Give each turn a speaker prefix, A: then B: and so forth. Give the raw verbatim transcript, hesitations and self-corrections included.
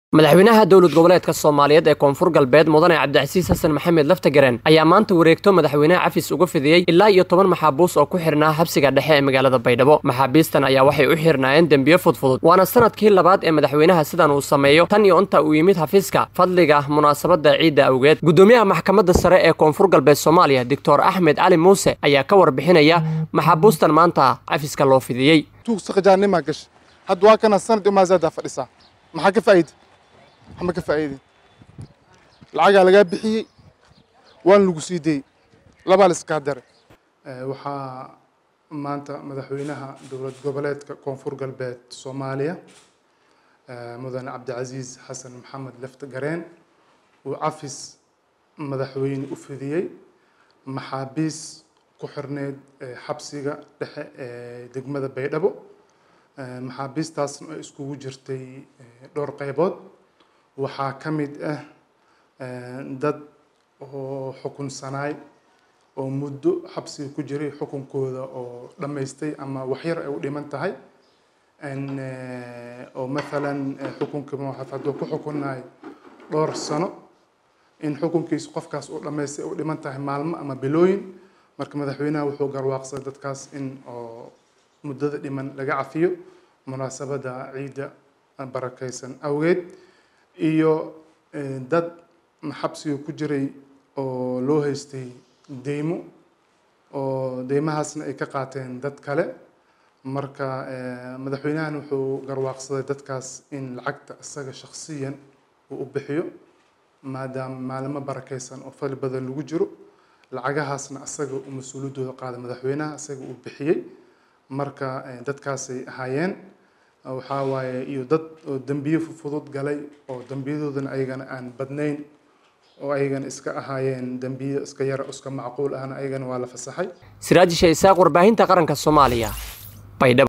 A: madaxweynaha dowlad goboleedka Soomaaliyeed ee Koonfur Galbeed Mudane Cabdicasiis Xasan Maxamed Laftagareen ayaa maanta wareegto madaxweynaha cafis uga fidiyay ilaa iyo toban maxaabuus oo ku xirnaa xabsiga dhexe ee magaalada Baydhabo. Maxaabiistan ayaa waxay u xirnaayeen dambiyo fudfudud waana sanadkii labaad ee madaxweynaha sidan uu sameeyo tan iyo inta uu yimid xafiiska fadliga munaasabada ciida awgeed. Gudoomiyaha maxkamadda sare ee Koonfur Galbeed Soomaaliya Doctor Axmed Cali Muuse ayaa ka warbixinaya maxaabuustan maanta cafiska loo fidiyay.
B: tuuqsaqajaanima gash hadwa kana sanad uma zaada fadhisa maxaa ka faa'iido ama ka faa'iido lacaga laga bixiyay waan lagu siiday laba la iska dar waxa maanta madaxweynaha dowlad goboleedka Koonfur Galbeed Soomaaliya Mudane Cabdicasiis Xasan Maxamed Laftagareen uu cafis madaxweyne u fidiyay maxaabiis ku xirneed xabsiga dhexe ee degmada Baydhabo maxaabiistaasna ay iskugu jirtay dhowr qaybood waxaa ka mid ah dad oo xukun sanaay oo muddo xabsiga ku jiray xukunkooda oo dhammaystay ama wax yar ay u dhiman tahay in oo maalan xukunka maxaafadda ku xukunay dhowr sano in xukunkiisa qofkaas uu dhammaystay u dhiman tahay maalmo ama bilooyin marka madaxweynaha wuxuu garwaaqsaday dadkaas in oo muddada dhiman laga cafiyo munaasabada ciida barakaysan awgeed iyo dad xabsiga ku jiray oo loo haystay deymo oo deymahaasna ay ka qaateen dad kale marka madaxweynahan wuxuu garwaaqsaday dadkaas in lacagta isaga shakhsiyan uu u bixiyo maadaama maalmo barakaysan oo fal badan lagu jiro lacagahaasna asaga uu mas'uuliyadooda qaaday madaxweynaha asaga uu bixiyay marka dadkaasay ahaayeen waxa waaye iyo dad oo dambiyo fudud galay oo dambiyadoodana ayagana aan badnayn oo ayagana iska ahaayeen dambiyo iska yar iska macquul ahna ayagana waa la fasaxay.
A: Siraaj Sheikh Isaaq warbaahinta qaranka Soomaaliya Baydhabo.